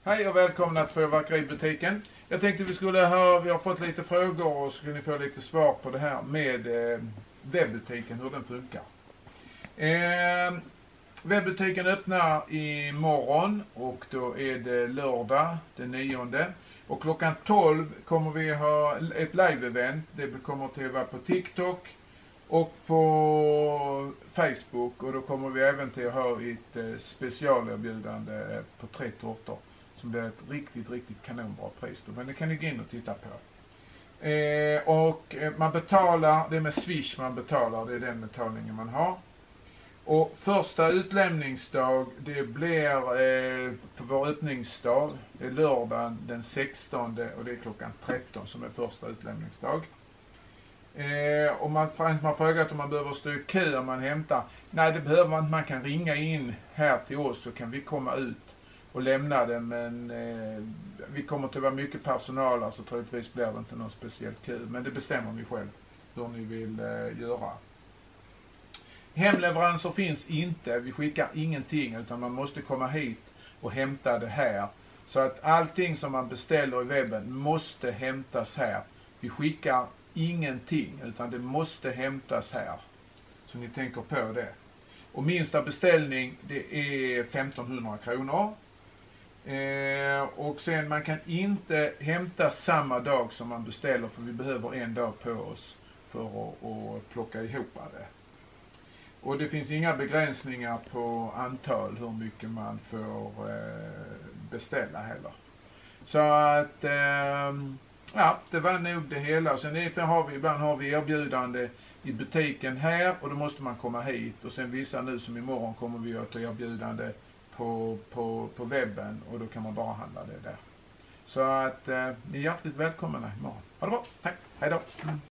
Hej och välkomna till Fyrverkeributiken. Jag tänkte vi har fått lite frågor och skulle ni få lite svar på det här med webbutiken, hur den funkar. Webbutiken öppnar imorgon och då är det lördag den 9. Och klockan 12 kommer vi ha ett live-event. Det kommer att vara på TikTok och på Facebook, och då kommer vi även till att ha ett specialerbjudande på 3 tårtor som blir ett riktigt kanonbra pris då. Men det kan ni gå in och titta på. Och man betalar, det är med Swish man betalar, det är den betalningen man har. Och första utlämningsdag, det blir på vår öppningsdag, det är lördagen den 16 och det är klockan 13 som är första utlämningsdag. Och man har frågat om man behöver stå i kö om man hämtar. Nej, det behöver man inte. Man kan ringa in här till oss så kan vi komma ut och lämna det. Men vi kommer att vara mycket personal, alltså troligtvis blir det inte någon speciell kö. Men det bestämmer ni själv hur ni vill göra. Hemleveranser finns inte. Vi skickar ingenting utan man måste komma hit och hämta det här. Så att allting som man beställer i webben måste hämtas här. Vi skickar ingenting utan det måste hämtas här. Så ni tänker på det. Och minsta beställning det är 1500 kronor. Och sen man kan inte hämta samma dag som man beställer, för vi behöver en dag på oss för att plocka ihop det. Och det finns inga begränsningar på antal hur mycket man får beställa heller. Så att ja, det var nog det hela. Sen ibland har vi erbjudande i butiken här och då måste man komma hit. Och sen vissa nu som imorgon kommer vi att erbjudande på webben och då kan man bara handla det där. Så att ni är hjärtligt välkomna imorgon. Ha det bra, tack, hej då.